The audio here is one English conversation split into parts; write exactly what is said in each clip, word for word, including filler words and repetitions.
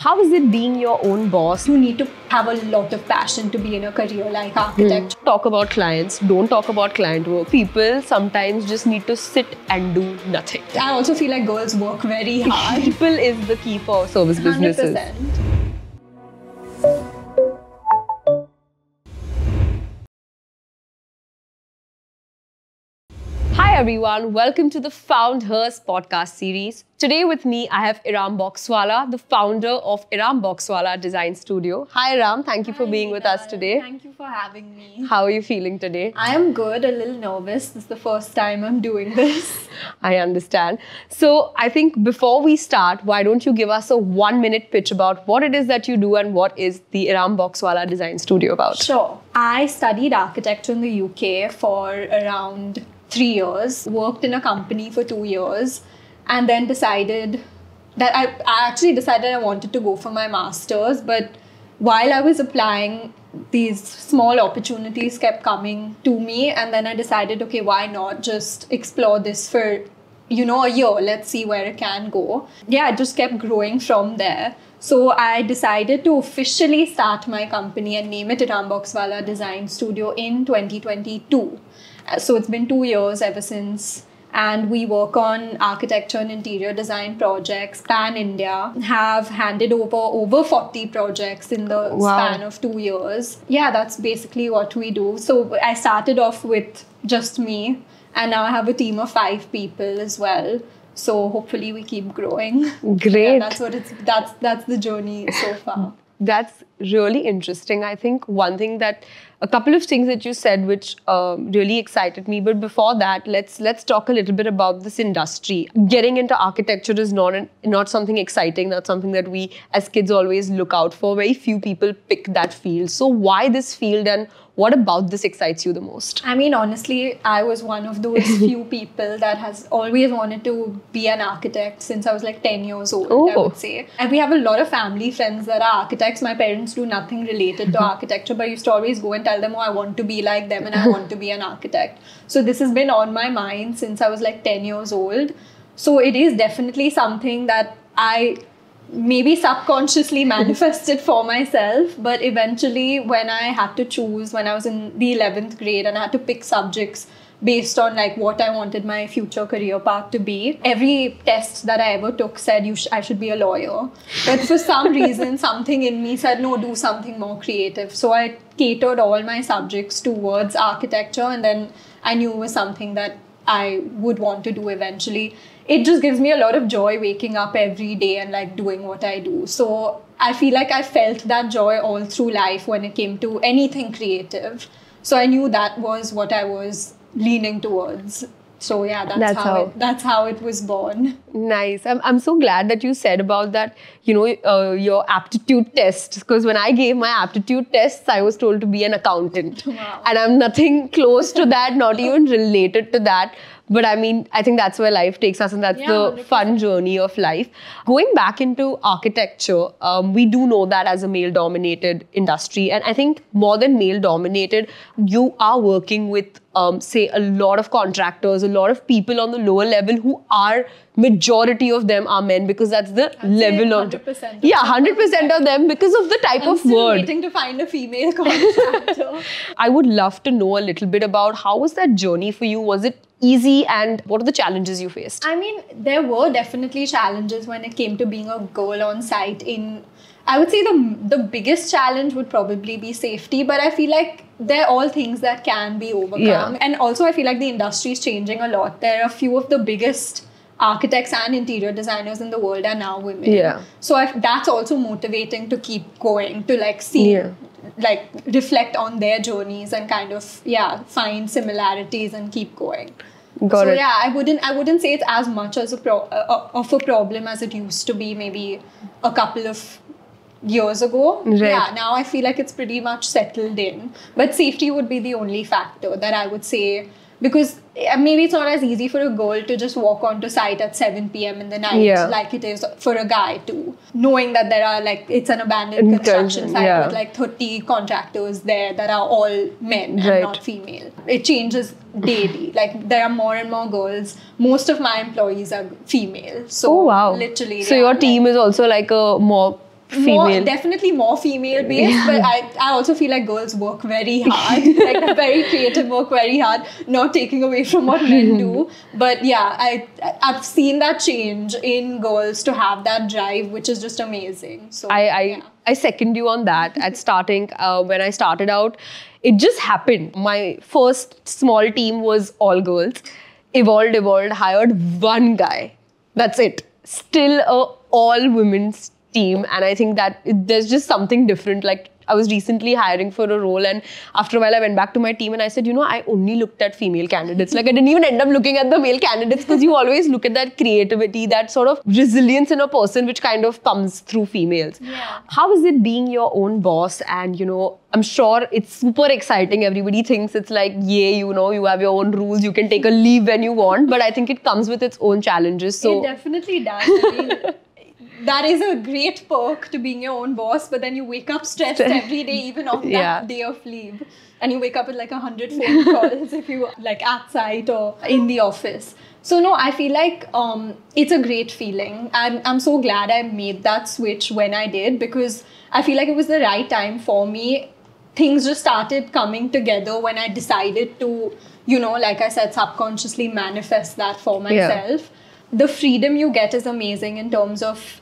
How is it being your own boss? You need to have a lot of passion to be in a career like architecture. Hmm. Talk about clients, don't talk about client work. People sometimes just need to sit and do nothing. I also feel like girls work very hard. People is the key for service businesses. one hundred percent. Hi everyone, welcome to the Found Hers podcast series. Today with me, I have Iram Boxwala, the founder of Iram Boxwala Design Studio. Hi Iram, thank you for Hi, being with us today. Thank you for having me. How are you feeling today? I am good, a little nervous. This is the first time I'm doing this. I understand. So I think before we start, why don't you give us a one minute pitch about what it is that you do and what is the Iram Boxwala Design Studio about? Sure. I studied architecture in the U K for around three years, worked in a company for two years, and then decided that I, I actually decided I wanted to go for my master's. But while I was applying, these small opportunities kept coming to me, and then I decided, okay, why not just explore this for, you know, a year? Let's see where it can go. Yeah, it just kept growing from there. So I decided to officially start my company and name it Iram Boxwala Design Studio in twenty twenty-two. So it's been two years ever since, and we work on architecture and interior design projects pan-India, have handed over over forty projects in the Wow. span of two years. Yeah, that's basically what we do. So I started off with just me, and now I have a team of five people as well. So hopefully we keep growing. Great. Yeah, that's what it's, that's, that's the journey so far. That's really interesting. I think one thing that, a couple of things that you said which um, really excited me. But before that, let's let's talk a little bit about this industry. Getting into architecture is not an, not something exciting. That's something that we as kids always look out for. Very few people pick that field. So why this field, and what about this excites you the most? I mean, honestly, I was one of those few people that has always wanted to be an architect since I was like ten years old, Oh. I would say. And we have a lot of family friends that are architects. My parents do nothing related to architecture, but I used to always go and tell them, oh, I want to be like them and I want to be an architect. So this has been on my mind since I was like ten years old. So it is definitely something that I maybe subconsciously manifested for myself, but eventually when I had to choose, when I was in the eleventh grade and I had to pick subjects based on like what I wanted my future career path to be, every test that I ever took said you sh I should be a lawyer. But for some reason, something in me said, no, do something more creative. So I catered all my subjects towards architecture, and then I knew it was something that I would want to do eventually. It just gives me a lot of joy waking up every day and like doing what I do. So I feel like I felt that joy all through life when it came to anything creative. So I knew that was what I was leaning towards. So yeah, that's, That's how, how- It, that's how it was born. Nice. I'm, I'm so glad that you said about that, you know, uh, your aptitude test. Because when I gave my aptitude tests, I was told to be an accountant. Wow. And I'm nothing close to that, not even related to that. But I mean, I think that's where life takes us, and that's Yeah, the one hundred percent. fun journey of life. Going back into architecture, um, we do know that as a male-dominated industry. And I think more than male-dominated, you are working with, um, say, a lot of contractors, a lot of people on the lower level who are, majority of them are men, because that's the I'd say level one of... hundred percent of Yeah, them. one hundred percent of them because of the type I'm of still word. waiting to find a female contractor. I would love to know a little bit about how was that journey for you? Was it easy, and what are the challenges you faced? I mean, there were definitely challenges when it came to being a girl on site. In, I would say the the biggest challenge would probably be safety, but I feel like they're all things that can be overcome. Yeah. And also, I feel like the industry is changing a lot. There are a few of the biggest architects and interior designers in the world are now women. Yeah. So I, that's also motivating to keep going, to like see, Yeah. like reflect on their journeys and kind of, yeah, find similarities and keep going. Got so it. yeah, I wouldn't I wouldn't say it's as much as a pro, uh, of a problem as it used to be maybe a couple of years ago. Right. Yeah, now I feel like it's pretty much settled in. But safety would be the only factor that I would say, because uh, maybe it's not as easy for a girl to just walk onto site at seven p m in the night Yeah. like it is for a guy too. Knowing that there are like, it's an abandoned In construction terms- site yeah. with like thirty contractors there that are all men and Right. not female. It changes daily. Like there are more and more girls. Most of my employees are female. So Oh wow. literally. So yeah, your like- team is also like a more female. More, definitely more female based, yeah. But I, I also feel like girls work very hard. Like they're very creative, work very hard, not taking away from what men do. But yeah, I I've seen that change in girls to have that drive, which is just amazing. So I I, yeah. I second you on that. At starting, uh, when I started out, it just happened. My first small team was all girls. Evolved, evolved, hired one guy. That's it. Still a all women's team, and I think that it, there's just something different. Like I was recently hiring for a role, and after a while I went back to my team and I said, you know, I only looked at female candidates. Like I didn't even end up looking at the male candidates, because you always look at that creativity, that sort of resilience in a person which kind of comes through females. Yeah. How is it being your own boss? And you know, I'm sure it's super exciting. Everybody thinks it's like, yay, you know, you have your own rules, you can take a leave when you want, but I think it comes with its own challenges. So it definitely does. I mean, that is a great perk to being your own boss, but then you wake up stressed every day, even on that yeah. day of leave. And you wake up with like a hundred phone calls if you like at site or in the office. So no, I feel like um, it's a great feeling. I'm, I'm so glad I made that switch when I did, because I feel like it was the right time for me. Things just started coming together when I decided to, you know, like I said, subconsciously manifest that for myself. Yeah. The freedom you get is amazing in terms of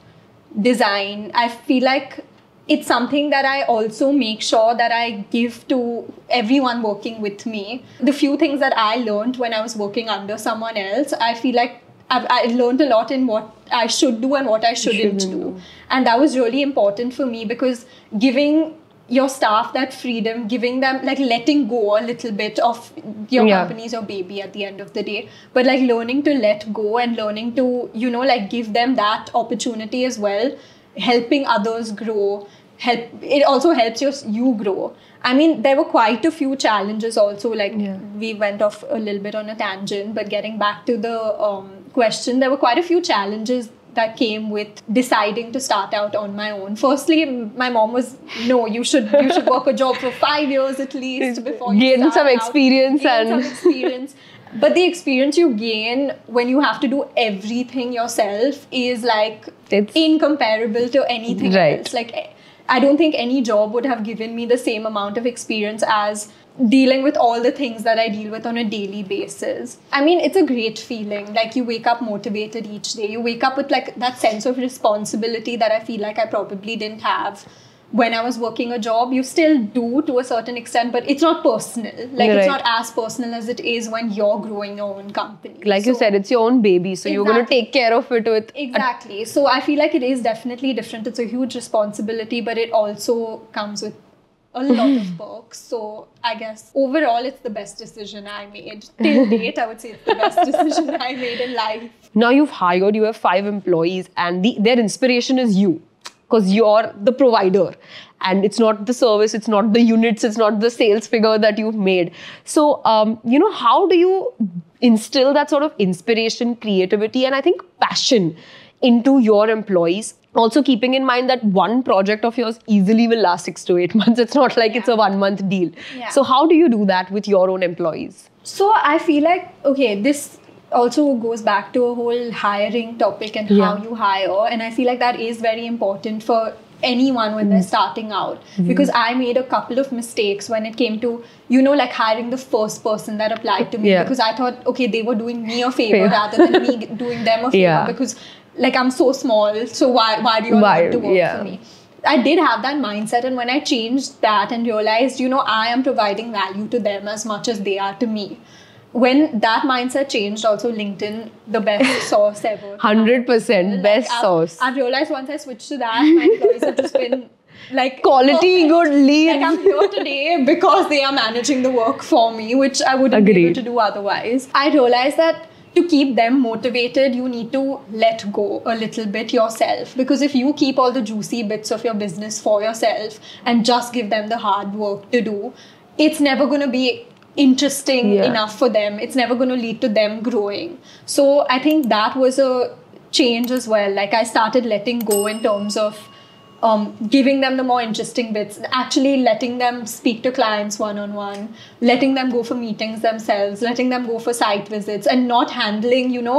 design. I feel like it's something that I also make sure that I give to everyone working with me. The few things that I learned when I was working under someone else, I feel like I've I learned a lot in what I should do and what I shouldn't, shouldn't do. And that was really important for me, because giving your staff that freedom, giving them, like letting go a little bit of your yeah. company's your baby at the end of the day, but like learning to let go and learning to, you know, like give them that opportunity as well, helping others grow, help, it also helps you, you grow. I mean, there were quite a few challenges also, like yeah. we went off a little bit on a tangent, but getting back to the um, question, there were quite a few challenges that came with deciding to start out on my own. Firstly, my mom was, no, you should you should work a job for five years at least before you gain start some experience out. Gain and some experience. But the experience you gain when you have to do everything yourself is like it's incomparable to anything right. else. Like I don't think any job would have given me the same amount of experience as dealing with all the things that I deal with on a daily basis. I mean, it's a great feeling. Like you wake up motivated each day. You wake up with like that sense of responsibility that I feel like I probably didn't have when I was working a job. You still do to a certain extent, but it's not personal. Like right. it's not as personal as it is when you're growing your own company. Like so, you said, it's your own baby. So exactly. you're going to take care of it with... Exactly. So I feel like it is definitely different. It's a huge responsibility, but it also comes with a lot of perks. So I guess overall it's the best decision I made. Till date, I would say it's the best decision I made in life. Now you've hired, you have five employees, and the, their inspiration is you, because you're the provider. And it's not the service, it's not the units, it's not the sales figure that you've made. So, um, you know, how do you instill that sort of inspiration, creativity, and I think passion into your employees? Also keeping in mind that one project of yours easily will last six to eight months. It's not like yeah. it's a one month deal. Yeah. So how do you do that with your own employees? So I feel like, okay, this also goes back to a whole hiring topic and yeah. how you hire. And I feel like that is very important for anyone when mm. they're starting out. Mm. Because I made a couple of mistakes when it came to, you know, like hiring the first person that applied to me. Yeah. Because I thought, okay, they were doing me a favor rather than me doing them a favor. Yeah. Because like I'm so small, so why why do you why, want to work yeah. for me? I did have that mindset, and when I changed that and realized, you know, I am providing value to them as much as they are to me. When that mindset changed, also LinkedIn, the best source ever. one hundred percent best like, source. I've, I've realized once I switched to that, my employees have just been like quality, perfect. Good leads. Like I'm here today because they are managing the work for me, which I wouldn't Agreed. be able to do otherwise. I realized that to keep them motivated, you need to let go a little bit yourself. Because if you keep all the juicy bits of your business for yourself and just give them the hard work to do, it's never going to be interesting yeah. enough for them. It's never going to lead to them growing. So I think that was a change as well. Like I started letting go in terms of Um, giving them the more interesting bits, actually letting them speak to clients one-on-one, letting them go for meetings themselves, letting them go for site visits, and not handling, you know,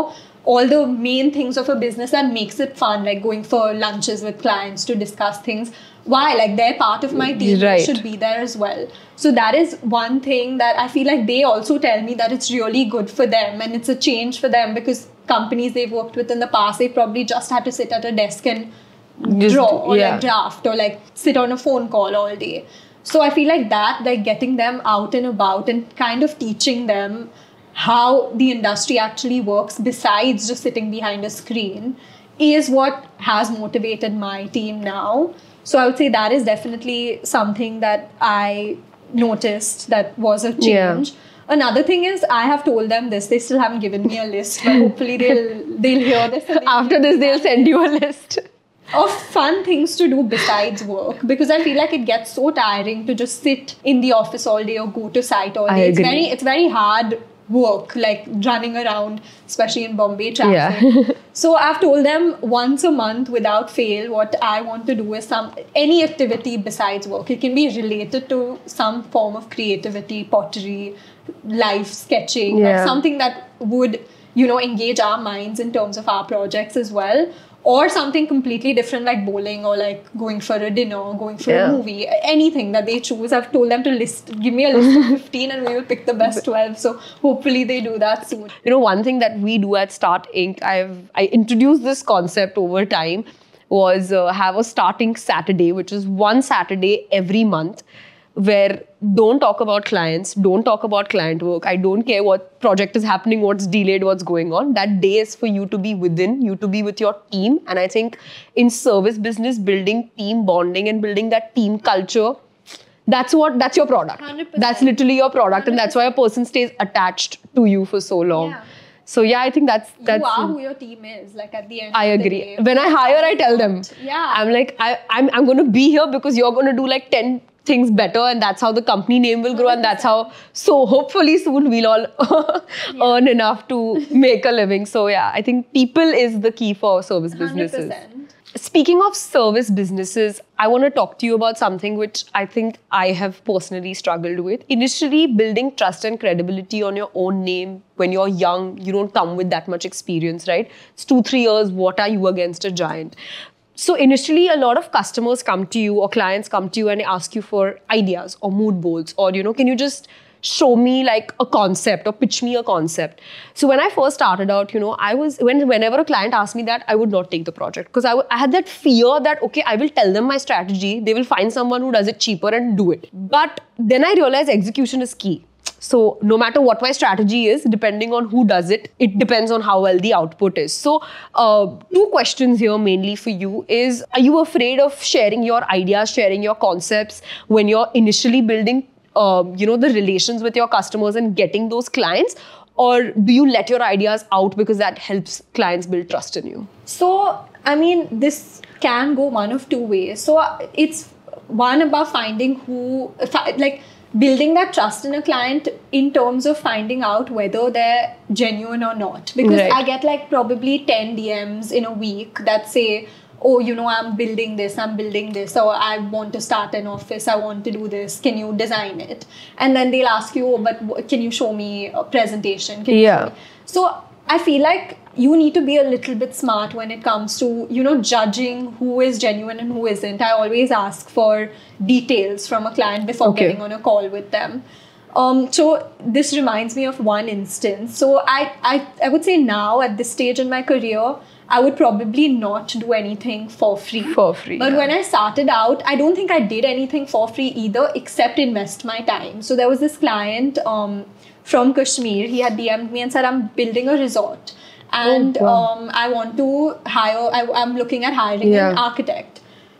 all the main things of a business that makes it fun, like going for lunches with clients to discuss things. Why? Like they're part of my team, right. They should be there as well. So that is one thing that I feel like they also tell me that it's really good for them and it's a change for them, because companies they've worked with in the past, they probably just had to sit at a desk and Just, draw or yeah. like draft or like sit on a phone call all day. So I feel like that, like getting them out and about and kind of teaching them how the industry actually works besides just sitting behind a screen is what has motivated my team now. So I would say that is definitely something that I noticed that was a change. Yeah. Another thing is, I have told them this. They still haven't given me a list, but hopefully they'll they'll hear this. After this, they'll send you a list of fun things to do besides work, because I feel like it gets so tiring to just sit in the office all day or go to site all day. I It's agree. very it's very hard work, like running around, especially in Bombay traffic. Yeah. So I've told them once a month without fail, what I want to do is some any activity besides work. It can be related to some form of creativity, pottery, life sketching, Yeah. like something that would, you know, engage our minds in terms of our projects as well. Or something completely different like bowling or like going for a dinner or going for Yeah. a movie. Anything that they choose. I've told them to list, give me a list of fifteen and we will pick the best twelve. So hopefully they do that soon. You know, one thing that we do at Start Incorporated, I've I introduced this concept over time, was uh, have a starting Saturday, which is one Saturday every month, where don't talk about clients, don't talk about client work. I don't care what project is happening, what's delayed, what's going on. That day is for you to be within, you to be with your team. And I think in service business, building team bonding and building that team culture, that's what, that's your product. one hundred percent. That's literally your product. And that's why a person stays attached to you for so long. Yeah. So yeah, I think that's, that's You are who your team is, like at the end I of the agree. day. When I hire, I tell them. Yeah. I'm like, I, I'm, I'm going to be here because you're going to do like ten things better, and that's how the company name will grow, and that's how, so hopefully soon we'll all Yeah. earn enough to make a living. So yeah, I think people is the key for service businesses. one hundred percent. Speaking of service businesses, I want to talk to you about something which I think I have personally struggled with. Initially, building trust and credibility on your own name when you're young, you don't come with that much experience, right? It's two, three years, what are you against a giant? So initially, a lot of customers come to you or clients come to you and they ask you for ideas or mood boards, or, you know, can you just show me like a concept or pitch me a concept. So when I first started out, you know, I was, when whenever a client asked me that, I would not take the project because I, w- I had that fear that, okay, I will tell them my strategy. They will find someone who does it cheaper and do it. But then I realized execution is key. So no matter what my strategy is, depending on who does it, it depends on how well the output is. So uh, two questions here mainly for you is, are you afraid of sharing your ideas, sharing your concepts when you're initially building, uh, you know, the relations with your customers and getting those clients? Or do you let your ideas out because that helps clients build trust in you? So, I mean, this can go one of two ways. So it's one about finding who, like, building that trust in a client in terms of finding out whether they're genuine or not. Because Right. I get like probably ten D Ms in a week that say, oh, you know, I'm building this, I'm building this, or I want to start an office, I want to do this, can you design it? And then they'll ask you, oh, but can you show me a presentation? Can you Yeah. show me? So I feel like you need to be a little bit smart when it comes to, you know, judging who is genuine and who isn't. I always ask for details from a client before Okay. getting on a call with them. Um, so this reminds me of one instance. So I, I, I would say now at this stage in my career, I would probably not do anything for free. For free, But yeah. when I started out, I don't think I did anything for free either, except invest my time. So there was this client um, from Kashmir. He had D M'd me and said, I'm building a resort. And Oh, wow. um, I want to hire, I, I'm looking at hiring Yeah. an architect.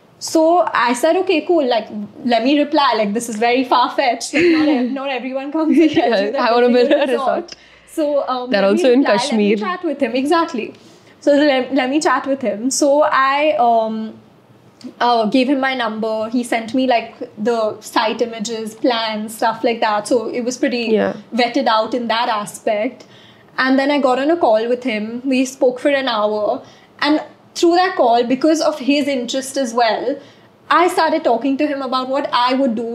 So I said, okay, cool. Like, let me reply. Like, this is very far-fetched. Like, not, ev- not everyone comes and tells you that I wanna building build a resort. So um, They're let me also in reply, Kashmir. Let me chat with him. Exactly. So let, let me chat with him. So I um, uh, gave him my number. He sent me like the site images, plans, stuff like that. So it was pretty Yeah. vetted out in that aspect. And then I got on a call with him. We spoke for an hour. And through that call, because of his interest as well, I started talking to him about what I would do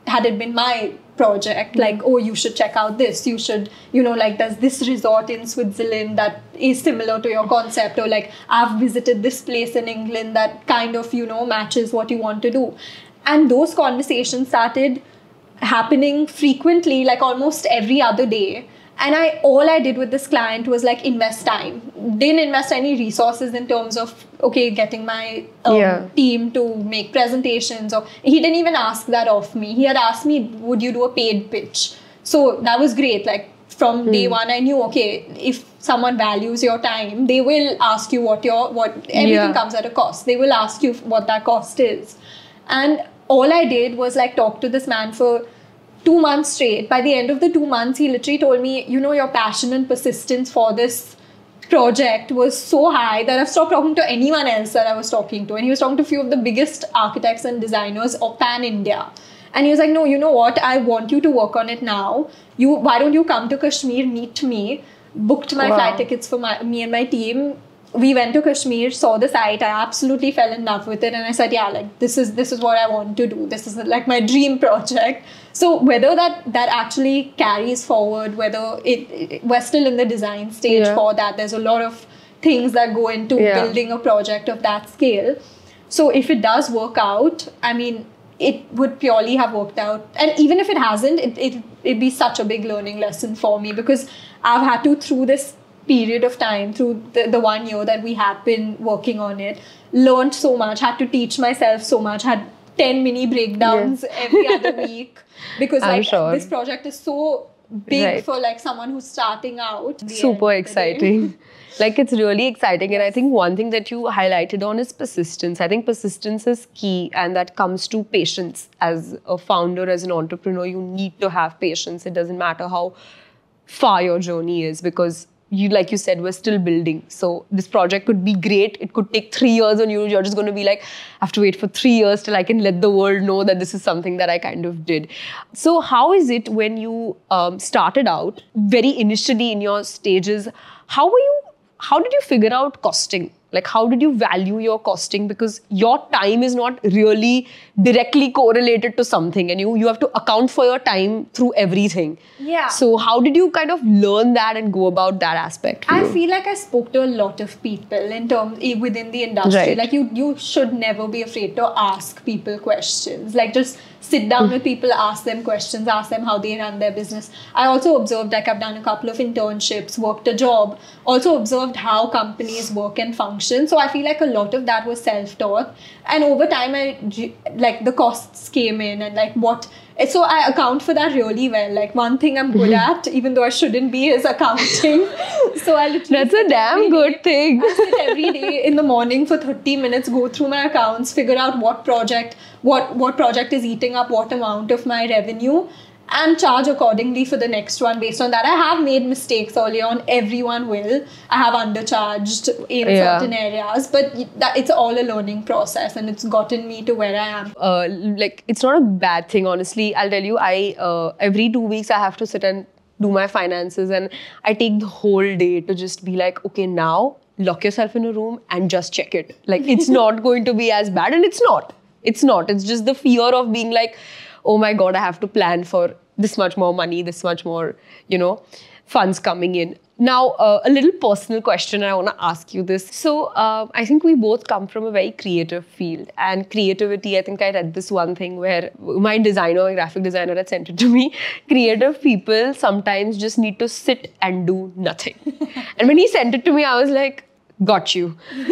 had it been my project, mm. like, oh, you should check out this, you should, you know, like, there's this resort in Switzerland that is similar to your concept, or like, I've visited this place in England that kind of, you know, matches what you want to do. And those conversations started happening frequently, like almost every other day. And I, all I did with this client was like invest time. Didn't invest any resources in terms of, okay, getting my um, yeah. team to make presentations. Or he didn't even ask that of me. He had asked me, would you do a paid pitch? So that was great. Like from hmm. day one, I knew, okay, if someone values your time, they will ask you what your, what, everything yeah. comes at a cost. They will ask you what that cost is. And all I did was like talk to this man for two months straight. By the end of the two months, he literally told me, you know, your passion and persistence for this project was so high that I've stopped talking to anyone else that I was talking to. And he was talking to a few of the biggest architects and designers of pan-India. And he was like, no, you know what? I want you to work on it now. You, why don't you come to Kashmir, meet me? Booked my wow. flight tickets for my, me and my team. We went to Kashmir, saw the site. I absolutely fell in love with it. And I said, yeah, like, this is this is what I want to do. This is like my dream project. So whether that, that actually carries forward, whether it, it we're still in the design stage yeah. for that, there's a lot of things that go into yeah. building a project of that scale. So if it does work out, I mean, it would purely have worked out. And even if it hasn't, it, it, it'd be such a big learning lesson for me, because I've had to, through this period of time, through the, the one year that we have been working on it, learned so much, had to teach myself so much, had ten mini breakdowns yeah. every other week, because like sure. this project is so big right. for like someone who's starting out. Super exciting. Like, it's really exciting. And I think one thing that you highlighted on is persistence. I think persistence is key, and that comes to patience. As a founder, as an entrepreneur, you need to have patience. It doesn't matter how far your journey is, because you, like you said, we're still building. So this project could be great. It could take three years on you. You're just going to be like, I have to wait for three years till I can let the world know that this is something that I kind of did. So how is it when you um, started out, very initially in your stages, how were you, how did you figure out costing? Like, how did you value your costing? Because your time is not really directly correlated to something, and you, you have to account for your time through everything. Yeah. So how did you kind of learn that and go about that aspect? I you? feel like I spoke to a lot of people in terms within the industry. Right. Like you, you should never be afraid to ask people questions. Like, just sit down with people, ask them questions, ask them how they run their business. I also observed, like I've done a couple of internships, worked a job, also observed how companies work and function. So I feel like a lot of that was self-taught. And over time, I, like the costs came in, and like what, so I account for that really well. Like, one thing I'm good at, even though I shouldn't be, is accounting. So I literally That's a damn good day, thing. I sit every day in the morning for thirty minutes, go through my accounts, figure out what project, what, what project is eating up what amount of my revenue, and charge accordingly for the next one based on that. I have made mistakes early on. Everyone will. I have undercharged in yeah. certain areas, but that it's all a learning process, and it's gotten me to where I am. Uh, like, it's not a bad thing, honestly. I'll tell you, I uh, every two weeks I have to sit and do my finances, and I take the whole day to just be like, okay, now lock yourself in a room and just check it. Like, it's not going to be as bad, and it's not. It's not. It's just the fear of being like, oh my God, I have to plan for this much more money, this much more, you know, funds coming in. Now, uh, a little personal question, and I want to ask you this. So, uh, I think we both come from a very creative field, and creativity, I think I read this one thing where my designer, my graphic designer had sent it to me. Creative people sometimes just need to sit and do nothing. And when he sent it to me, I was like, got you.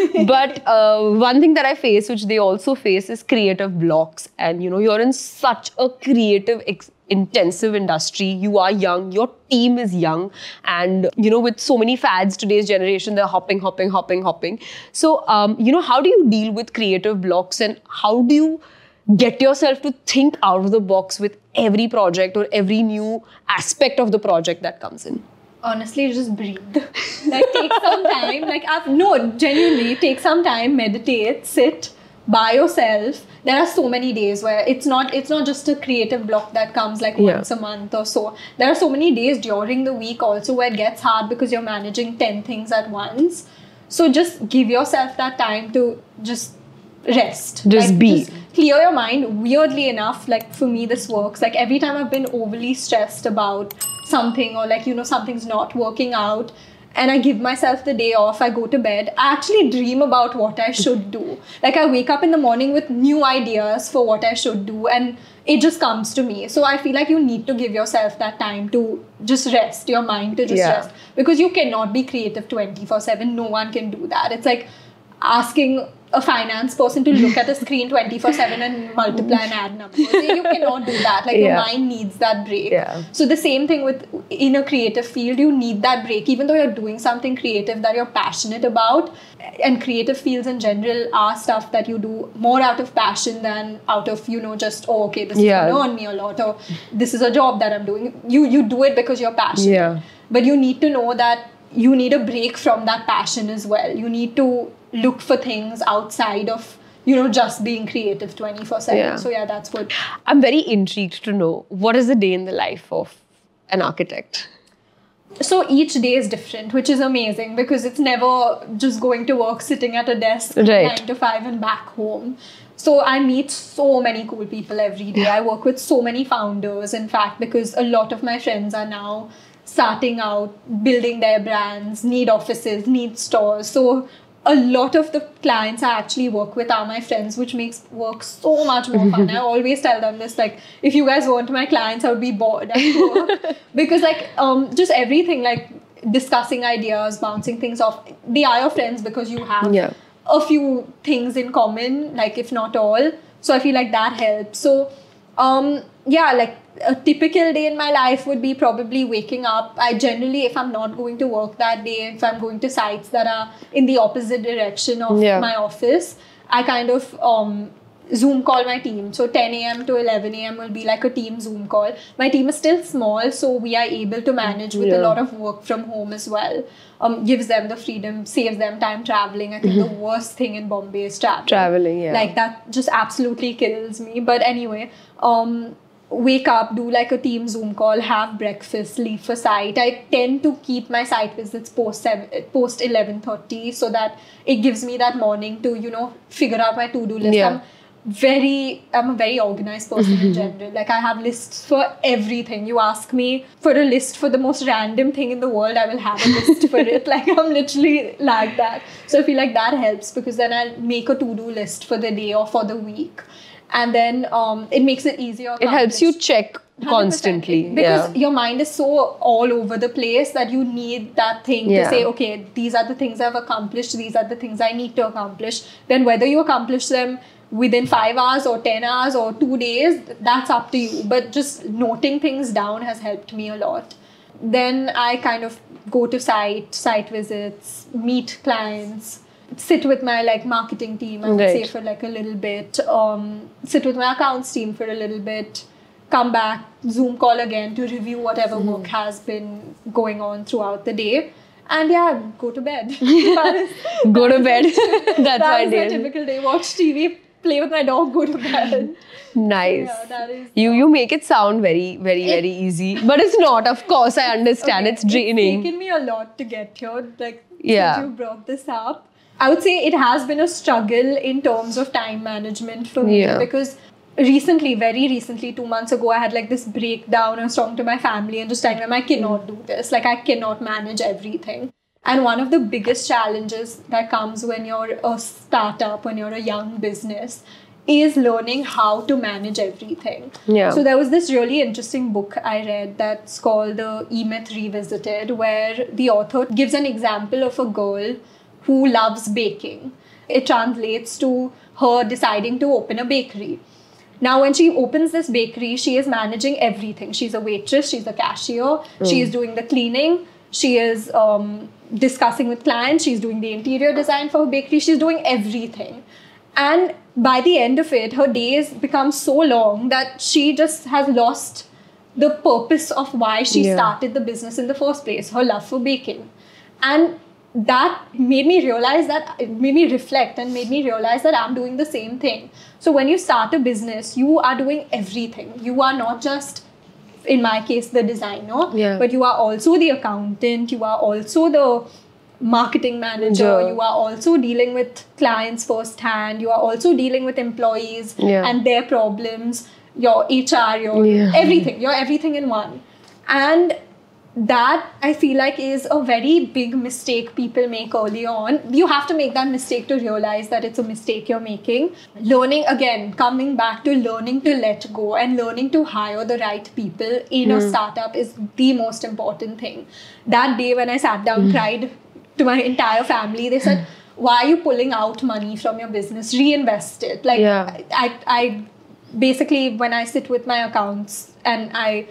But uh, one thing that I face, which they also face, is creative blocks. And, you know, you're in such a creative, ex intensive industry. You are young. Your team is young. And, you know, with so many fads, today's generation, they're hopping, hopping, hopping, hopping. So, um, you know, how do you deal with creative blocks, and how do you get yourself to think out of the box with every project or every new aspect of the project that comes in? Honestly, just breathe. Like, take some time. Like, I've, no, genuinely, take some time, meditate, sit by yourself. There are so many days where it's not it's not just a creative block that comes like yeah. once a month or so. There are so many days during the week also where it gets hard because you're managing ten things at once. So just give yourself that time to just rest. Just like, be. Just clear your mind. Weirdly enough, like for me, this works. Like every time I've been overly stressed about something or like, you know, something's not working out and I give myself the day off, I go to bed, I actually dream about what I should do. Like I wake up in the morning with new ideas for what I should do and it just comes to me. So I feel like you need to give yourself that time to just rest, your mind to just yeah. rest. Because you cannot be creative twenty-four seven. No one can do that. It's like asking a finance person to look at a screen twenty-four seven and multiply and add numbers. You cannot do that. Like yeah. your mind needs that break. Yeah. So the same thing with in a creative field, you need that break. Even though you're doing something creative that you're passionate about, and creative fields in general are stuff that you do more out of passion than out of, you know, just, oh, okay, this yeah. is going to earn me a lot or this is a job that I'm doing. You, you do it because you're passionate. Yeah. But you need to know that you need a break from that passion as well. You need to look for things outside of, you know, just being creative twenty-four seven. Yeah. So yeah, that's what... I'm very intrigued to know, what is the day in the life of an architect? So each day is different, which is amazing because it's never just going to work, sitting at a desk, right. nine to five and back home. So I meet so many cool people every day. I work with so many founders, in fact, because a lot of my friends are now starting out, building their brands, need offices, need stores. So a lot of the clients I actually work with are my friends, which makes work so much more fun. I always tell them this, like, if you guys weren't my clients, I would be bored at work. Because like, um, just everything, like discussing ideas, bouncing things off, they are your friends because you have yeah. a few things in common, like if not all. So I feel like that helps. So um, yeah, like a typical day in my life would be probably waking up. I generally, if I'm not going to work that day, if I'm going to sites that are in the opposite direction of yeah. my office, I kind of um, Zoom call my team. So ten a.m. to eleven a.m. will be like a team Zoom call. My team is still small, so we are able to manage with yeah. a lot of work from home as well. Um, gives them the freedom, saves them time traveling. I think the worst thing in Bombay is traveling. Traveling, yeah. Like that just absolutely kills me. But anyway, um, wake up, do like a team Zoom call, have breakfast, leave for site. I tend to keep my site visits post seven, post eleven thirty so that it gives me that morning to, you know, figure out my to-do list. Yeah. I'm very, I'm a very organized person in general. Like I have lists for everything. You ask me for a list for the most random thing in the world, I will have a list for it. Like I'm literally like that. So I feel like that helps because then I'll make a to-do list for the day or for the week. And then um, it makes it easier. It helps you check constantly. Because yeah. your mind is so all over the place that you need that thing yeah. to say, okay, these are the things I've accomplished. These are the things I need to accomplish. Then whether you accomplish them within five hours or ten hours or two days, that's up to you. But just noting things down has helped me a lot. Then I kind of go to site, site visits, meet clients, sit with my like marketing team, I would right. say for like a little bit, um, sit with my accounts team for a little bit, come back, Zoom call again to review whatever mm. work has been going on throughout the day. And yeah, go to bed. that is, go to bed. That's that my is day. my typical day. Watch T V, play with my dog, go to bed. Nice. Yeah, that is. You you make it sound very very it, very easy, but it's not. Of course, I understand. Okay, it's draining. It's taken me a lot to get here. Like yeah. since you brought this up, I would say it has been a struggle in terms of time management for me yeah. because recently, very recently, two months ago, I had like this breakdown. I was talking to my family and just telling them I cannot do this. Like I cannot manage everything. And one of the biggest challenges that comes when you're a startup, when you're a young business, is learning how to manage everything. Yeah. So there was this really interesting book I read that's called The E-Myth Revisited, where the author gives an example of a girl who loves baking. It translates to her deciding to open a bakery. Now, when she opens this bakery, she is managing everything. She's a waitress, she's a cashier, mm. she is doing the cleaning, she is um, discussing with clients, she's doing the interior design for her bakery, she's doing everything. And by the end of it, her days become so long that she just has lost the purpose of why she yeah. started the business in the first place, her love for baking. And that made me realize that, it made me reflect and made me realize that I'm doing the same thing. So when you start a business, you are doing everything. You are not just, in my case, the designer, yeah. but you are also the accountant, you are also the marketing manager, Yeah. you are also dealing with clients firsthand, you are also dealing with employees Yeah. and their problems, your H R, your Yeah. everything, you're everything in one. And that I feel like is a very big mistake people make early on. You have to make that mistake to realize that it's a mistake you're making. Learning, again, coming back to learning to let go and learning to hire the right people in a startup is the most important thing. That day when I sat down, cried to my entire family, they said, why are you pulling out money from your business? Reinvest it. Like, Yeah. I, I basically, when I sit with my accounts and I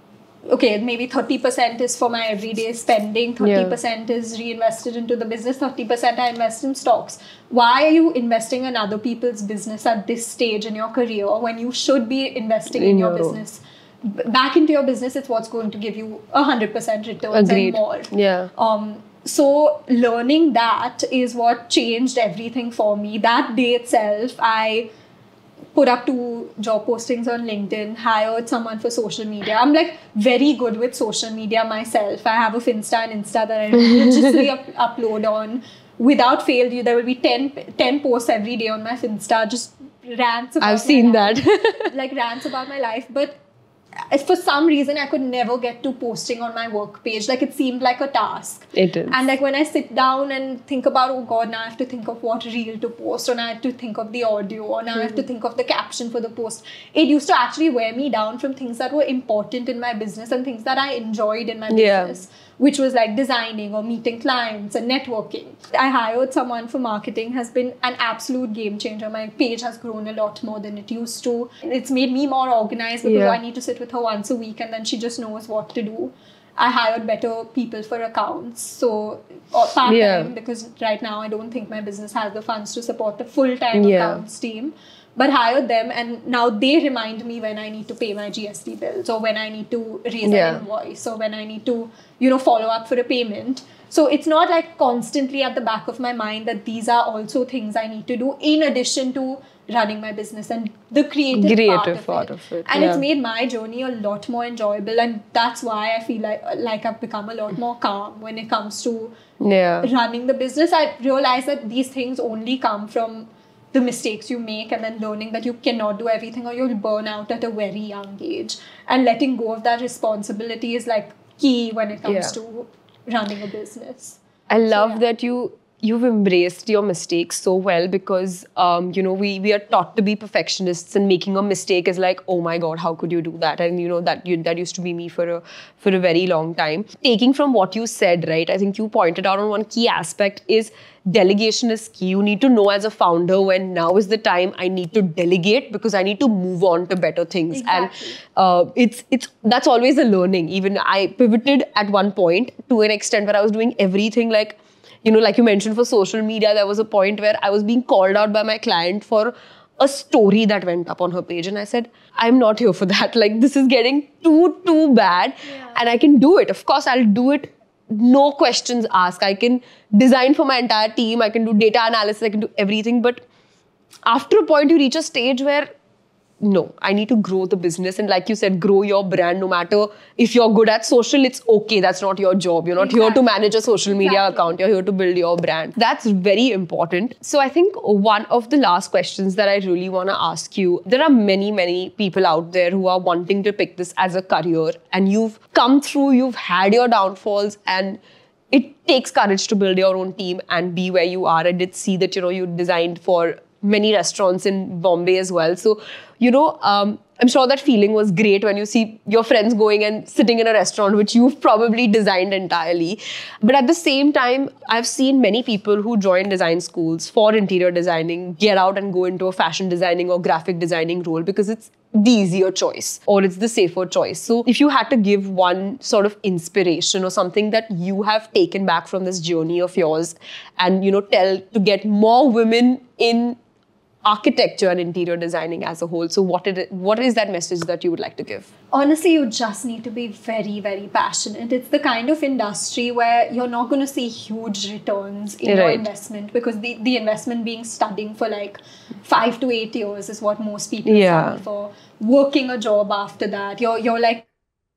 okay, maybe thirty percent is for my everyday spending, thirty percent yeah. is reinvested into the business, thirty percent I invest in stocks. Why are you investing in other people's business at this stage in your career when you should be investing in, in your, your business? B- back into your business, it's what's going to give you one hundred percent returns Agreed. and more. Yeah. Um, so learning that is what changed everything for me. That day itself, I put up two job postings on LinkedIn, hired someone for social media. I'm like very good with social media myself. I have a Finsta and Insta that I religiously up- upload on. Without fail, you there will be ten, ten posts every day on my Finsta, just rants about I've seen my life, that. like rants about my life. But for some reason, I could never get to posting on my work page. Like it seemed like a task. It is. And like when I sit down and think about, oh God, now I have to think of what reel to post, or now I have to think of the audio, or now mm-hmm. I have to think of the caption for the post. It used to actually wear me down from things that were important in my business and things that I enjoyed in my business. Yeah. Which was like designing or meeting clients and networking. I hired someone for marketing, has been an absolute game changer. My page has grown a lot more than it used to. It's made me more organized because yeah. I need to sit with her once a week and then she just knows what to do. I hired better people for accounts, so part-time yeah. because right now I don't think my business has the funds to support the full-time yeah. accounts team. But hired them, and now they remind me when I need to pay my G S T bills, or when I need to raise yeah. an invoice, or when I need to, you know, follow up for a payment. So it's not like constantly at the back of my mind that these are also things I need to do in addition to running my business and the creative, creative part, of, part it. of it. And yeah. it's made my journey a lot more enjoyable, and that's why I feel like like I've become a lot more calm when it comes to yeah. running the business. I realize that these things only come from the mistakes you make and then learning that you cannot do everything or you'll burn out at a very young age. And letting go of that responsibility is like key when it comes yeah. to running a business. I love so, yeah. that you you've embraced your mistakes so well, because um, you know we we are taught to be perfectionists, and making a mistake is like, oh my God, how could you do that? And you know that you, that used to be me for a for a very long time. Taking from what you said, right? I think you pointed out on one key aspect is delegation is key. You need to know as a founder when now is the time I need to delegate because I need to move on to better things. Exactly. And uh, it's it's that's always a learning. Even I pivoted at one point to an extent where I was doing everything like, you know, like you mentioned for social media, there was a point where I was being called out by my client for a story that went up on her page. And I said, I'm not here for that. Like, this is getting too, too bad. Yeah. And I can do it. Of course, I'll do it. No questions asked. I can design for my entire team. I can do data analysis. I can do everything. But after a point, you reach a stage where no, I need to grow the business. And like you said, grow your brand. No matter if you're good at social, it's okay. That's not your job. You're not exactly. here to manage a social media exactly. account. You're here to build your brand. That's very important. So I think one of the last questions that I really want to ask you, there are many, many people out there who are wanting to pick this as a career. And you've come through, you've had your downfalls, and it takes courage to build your own team and be where you are. I did see that, you know, you designed for many restaurants in Bombay as well. So, you know, um, I'm sure that feeling was great when you see your friends going and sitting in a restaurant, which you've probably designed entirely. But at the same time, I've seen many people who join design schools for interior designing, get out and go into a fashion designing or graphic designing role because it's the easier choice or it's the safer choice. So if you had to give one sort of inspiration or something that you have taken back from this journey of yours and, you know, tell to get more women in architecture and interior designing as a whole. So what, it, what is that message that you would like to give? Honestly, you just need to be very, very passionate. It's the kind of industry where you're not going to see huge returns in right. your investment, because the, the investment being studying for like five to eight years is what most people yeah. study for. Working a job after that, you're, you're like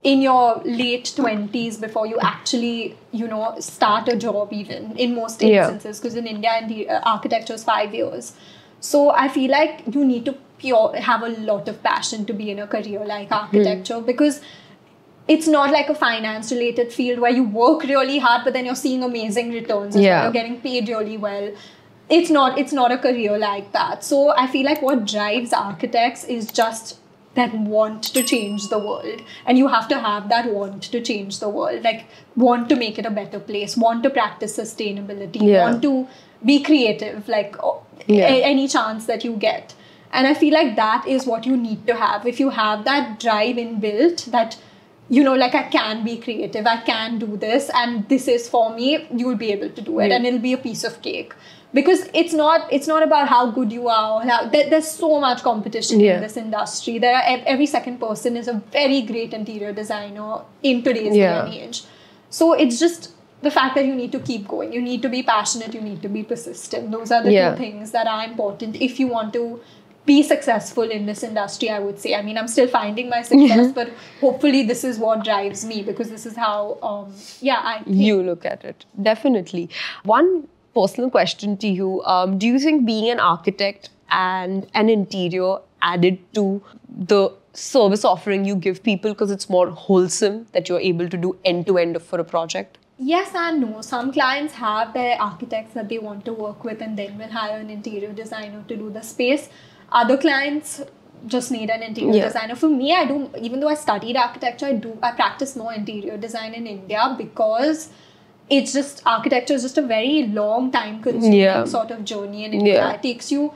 in your late twenties before you actually, you know, start a job even in most Yeah. instances, because in India, and uh, architecture is five years. So I feel like you need to pure, have a lot of passion to be in a career like architecture, because it's not like a finance related field where you work really hard, but then you're seeing amazing returns. as Yeah. well. You're getting paid really well. It's not, it's not a career like that. So I feel like what drives architects is just that want to change the world. And you have to have that want to change the world. Like, want to make it a better place, want to practice sustainability, Yeah. want to be creative, like o- Yeah. a- any chance that you get. And I feel like that is what you need to have. If you have that drive inbuilt, that, you know, like, I can be creative, I can do this, and this is for me, you'll be able to do it, Yeah. and it'll be a piece of cake. Because it's not, it's not about how good you are. Or how, there, there's so much competition Yeah. in this industry. There are ev- every second person is a very great interior designer in today's Yeah. day and age. So it's just the fact that you need to keep going. You need to be passionate. You need to be persistent. Those are the Yeah. two things that are important if you want to be successful in this industry, I would say. I mean, I'm still finding my success, but hopefully this is what drives me, because this is how, um, yeah, I think. You look at it. Definitely. One personal question to you. Um, do you think being an architect and an interior added to the service offering you give people because it's more wholesome that you're able to do end-to-end for a project? Yes and no. Some clients have their architects that they want to work with and then will hire an interior designer to do the space. Other clients just need an interior Yeah. designer. For me, I do, even though I studied architecture, I do, I practice more interior design in India, because it's just, architecture is just a very long time consuming Yeah. sort of journey in India. Yeah. It takes you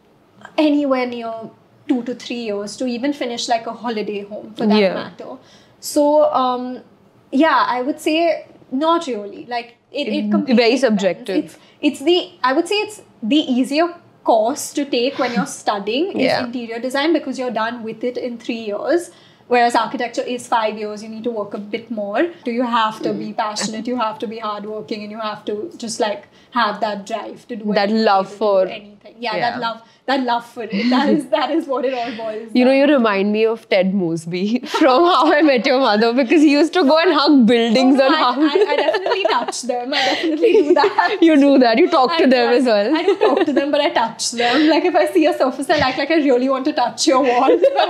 anywhere near two to three years to even finish like a holiday home, for that Yeah. matter. So, um, yeah, I would say not really. Like, it, it It- completely very depends. subjective. It's, it's the, I would say it's the easier course to take when you're studying is Yeah. interior design, because you're done with it in three years. Whereas architecture is five years, you need to work a bit more. So you have to be passionate, you have to be hardworking, and you have to just like have that drive to do That anything, love to do for- anything. Yeah, yeah. that love, that love for it. That is that is what it all boils You know, down you to. remind me of Ted Mosby from How I Met Your Mother, because he used to go and hug buildings Oh, and no, I, houses. I, I definitely touch them. I definitely do that. You do that. You talk to I them don't- as well. I don't talk to them, but I touch them. Like, if I see a surface I like, like I really want to touch your wall.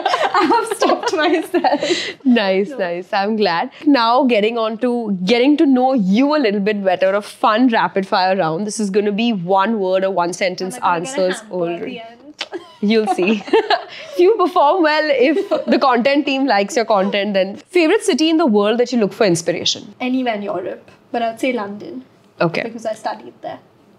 I have stopped myself. Nice, nice. I'm glad. Now, getting on to getting to know you a little bit better, a fun rapid fire round. This is going to be one word or one sentence Am I gonna get a answers hamper at only. the end? You'll see. If you perform well, if the content team likes your content, then favorite city in the world that you look for inspiration? Anywhere in Europe, but I'd say London, Okay. because I studied there.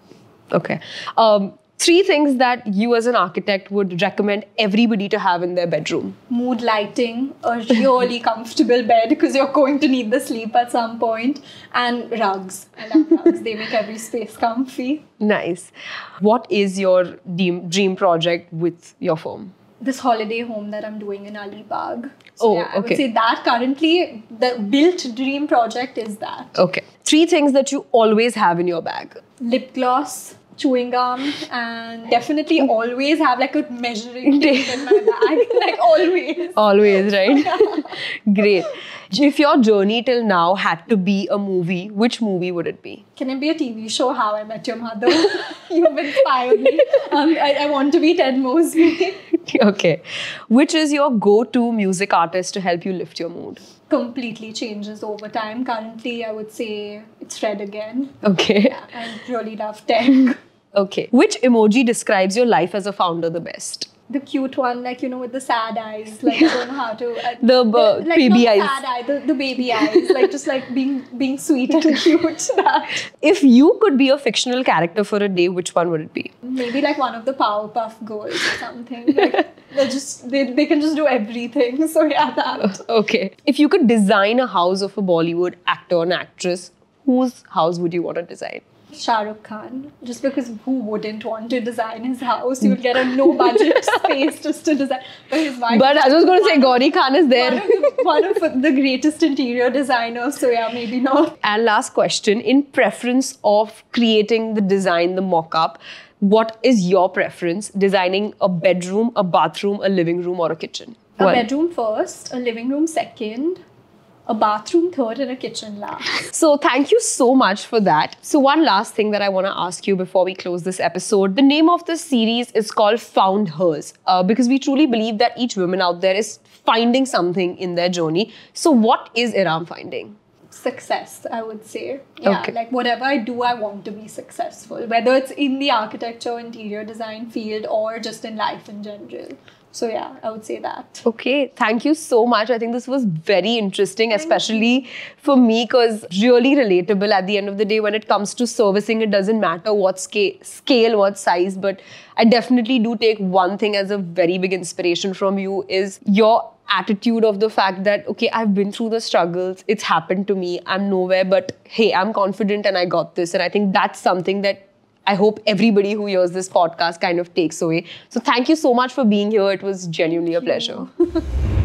Okay. Um, three things that you as an architect would recommend everybody to have in their bedroom. Mood lighting, a really comfortable bed, because you're going to need the sleep at some point, and rugs. I love rugs. They make every space comfy. Nice. What is your dream, dream project with your firm? This holiday home that I'm doing in Alibag. Oh, yeah, I okay. would say that currently the built dream project is that. Okay. Three things that you always have in your bag. Lip gloss, chewing gum, and definitely always have like a measuring tape in my bag. Like, always. Always, right? Great. If your journey till now had to be a movie, which movie would it be? Can it be a T V show, How I Met Your Mother? You've inspired me. Um, I, I want to be Ted Mosby. Okay. Which is your go-to music artist to help you lift your mood? Completely changes over time. Currently, I would say it's Fred again. Okay. I really love tech. Okay. Which emoji describes your life as a founder the best? The cute one, like, you know, with the sad eyes. Like, I don't know how to... Uh, The, uh, like, baby not eyes. sad eye, the, the baby eyes. Like, just like being being sweet and cute. That. If you could be a fictional character for a day, which one would it be? Maybe like one of the Powerpuff Girls or something. Like, they just they, they can just do everything. So yeah, that. Okay. If you could design a house of a Bollywood actor and actress, whose house would you want to design? Shah Rukh Khan. Just because who wouldn't want to design his house? You would get a no budget space just to design. But his wife. But I was going to say Gauri Khan is one there. of, the, one of the greatest interior designers. So yeah, maybe not. And last question, in preference of creating the design, the mock-up, what is your preference? Designing a bedroom, a bathroom, a living room, or a kitchen? A One. bedroom first, a living room second, A bathroom third and a kitchen last. So thank you so much for that. So one last thing that I want to ask you before we close this episode. The name of this series is called Found Hers uh, because we truly believe that each woman out there is finding something in their journey. So what is Iram finding? Success, I would say. Yeah, Okay. like whatever I do, I want to be successful. Whether it's in the architecture, interior design field or just in life in general. So yeah, I would say that. Okay, thank you so much. I think this was very interesting, especially for me, because really relatable at the end of the day. When it comes to servicing, it doesn't matter what scale, scale, what size, but I definitely do take one thing as a very big inspiration from you is your attitude of the fact that, okay, I've been through the struggles, it's happened to me, I'm nowhere, but hey, I'm confident and I got this. And I think that's something that I hope everybody who hears this podcast kind of takes away. So thank you so much for being here. It was genuinely a pleasure.